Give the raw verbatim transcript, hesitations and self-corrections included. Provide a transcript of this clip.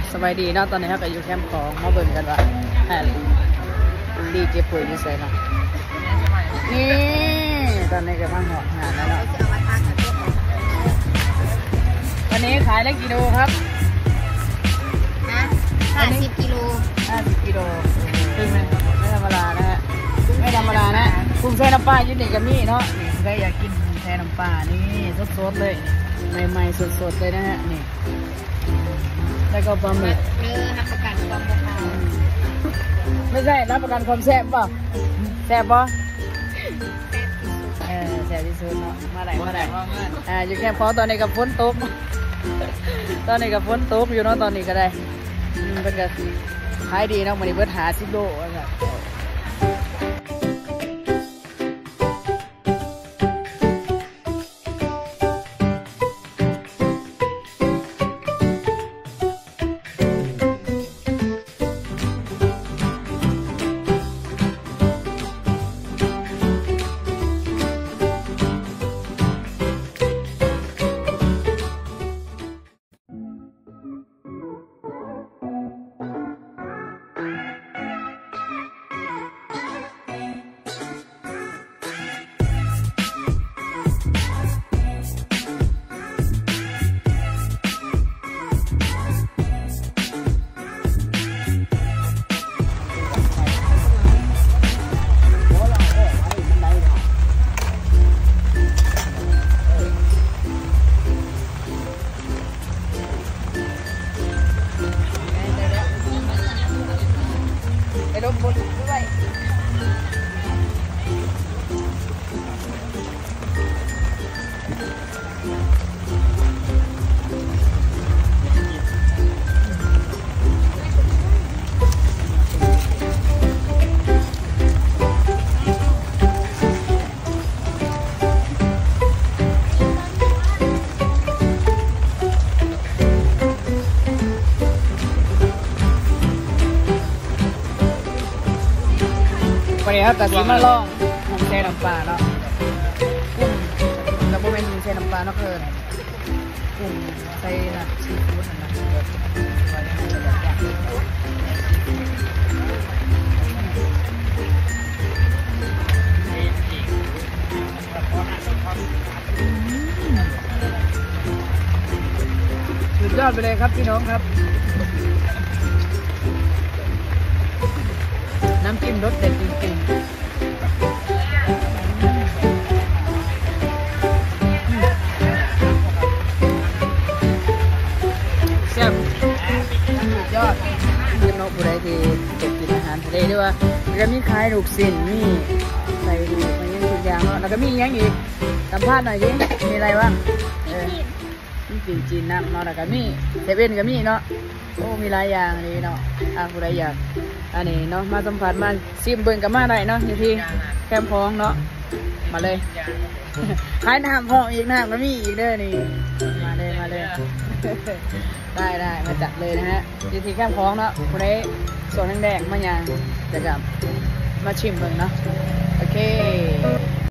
สบายดีเนาะตอนนี้เราก็อยู่แคมป์ของมาเบิ่งกันว่าแอนดีเก็บปุ๋ยอยู่ใส่เนาะนี่ตอนนี้ก็มาหอดงานแล้วเนาะวันนี้ขายได้กี่โลครับนะห้าสิบกิโลห้าสิบกิโลคือไม่ไม่ธรรมดานะฮะไม่ธรรมดานะกุ้งแช่น้ำปลายืนเด็กกับมี่เนาะนี่ใครอยากกินกุ้งแช่น้ำปลานี่สดๆเลยใหม่ๆสดๆเลยนะฮะนี่แล้วก็ปลาหมึกเนื้อรับประกันความราคาไม่ใช่รับประกันความแซ่บป่ะแซ่บป่ะเออแซ่บที่สุดเนาะมาไหนมาไหนอ่าอยู่แค่พอตอนนี้กับฝนตกตอนนี้กับฝนตกอยู่เนาะตอนนี้ก็ได้เป็นก็ขายดีเนาะมันนี่เบิดหาสิบโลอะไรไปดมบนด้วยวันนี้ครับแต่สีมาล่องกุ้งแช่น้ำปลาเนาะกุ้งแล้วโมเมนต์กุ้งแช่น้ำปลาเนาะคือกุ้งใส่น่ะซีฟู้ดนะสุดยอดไปเลยครับพี่น้องครับน้ำจิ้มรสเด็ดจริงๆแซ่บสุดยอดพี่น้องผู้ใดที่จะกินอาหารทะเลด้วยว่าแล้วก็มีขายลูกชิ้นมีใส่ลูกมันยังทุกอย่างเนาะแล้วก็มีอย่างอีกสัมภาษณ์หน่อยดิมีอะไรบ้างเออมีจีนจีนน้ำเนาะแล้วก็มีเซเว่นก็มีเนาะโอ้มีหลายอย่างเลยเนาะอ่าผู้ใดอยากอันนี้เนาะมาสัมผัสมาซิมเบิ้งกับมาได้เนาะอยู่ที่แคมป์พองเนาะมาเลยขายน้ำพองอีกน้ำก็มีอีกเด้อนี่มาเลยมาเลยได้ได้มาจัดเลยนะฮะอยู่ที่แคมป์พองเนาะคนนี้ส่วนแดงๆมาอย่างจะกลับมาชิมเบิ้งเนาะโอเค